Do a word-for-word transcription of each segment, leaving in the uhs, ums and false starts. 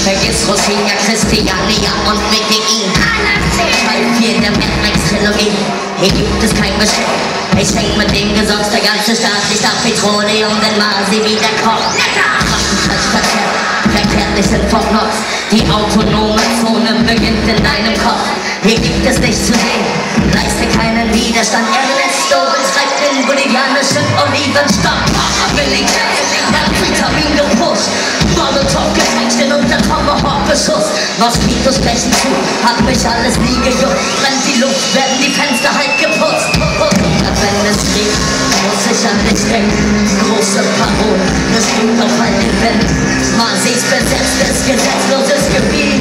Vergiss Rosinha, Christiania und Mickey E. Teil vier der Mad Max Trilogie. Hier gibt es kein Besteck. Ich schenk mit dem Gesocks, der ganze Staat liegt auf Petroleum, wenn Masi wieder kocht. Lecker! Verkehrt, verkehrt nicht in Fort Knox. Die autonome Zone beginnt in deinem Kopf. Hier gibt es nichts zu sehen, leiste keinen Widerstand. Ernesto betreibt den bolivianischen Olivenstock. Militär, hat Vitamin gepusht. Molotov geteilt unter Tomahawk-Beschuss. Moskitos stechen zu, hat mich alles nie gejuckt. Brennt die Luft, werden die Fenster halt geputzt. Und wenn es riecht, muss ich an dich denken. Große Parole, das bringt auf all den Wänden. Masis besetztes, gesetzloses Gebiet.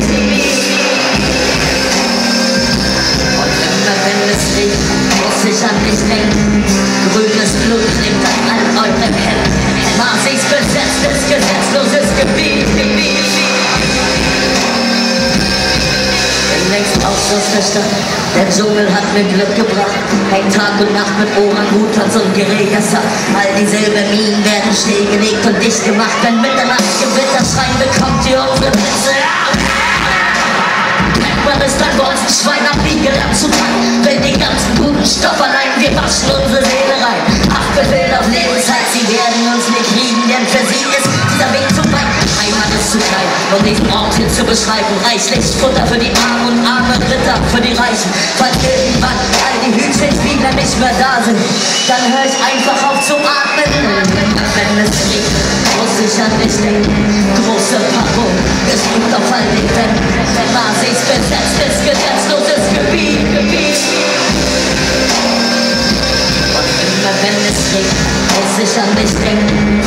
Wenn es riecht, muss ich an dich denken. Grünes Blut klebt an all euren Händen. Masis besetztes, gesetzloses Gebiet. Bin längst ausgestanden, der Dschungel hat mir Glück gebracht. Ein Tag und Nacht mit Orang-Utans und Gerägersaft. All die Silberminen werden stillgelegt und dicht gemacht. Wenn Mitternachtsgewitter schreien, bekommt ihr unsere Blitze. Man ist ein Bolzenschwein, ab wie gelernt zu teilen. Wenn den ganzen guten Stoff allein, wir waschen unsere Seele rein. Haftbefehl auf Lebenszeit, sie werden uns nicht kriegen, denn für sie ist dieser Weg zu weit. Heimat ist zu klein, um diesen Ort hier zu beschreiben. Reichlich Futter für die Armen und arme Ritter für die Reichen. Falls irgendwann all die Hütchenspieler nicht mehr da sind, dann hör ich einfach auf zu atmen. Wenn es riecht, muss ich an dich denken. Große Parole, es liegt auf all den Wänden. Masis besetztes, gesetzloses Gebiet, Gebiet. Und immer wenn es riecht, muss ich an dich denken.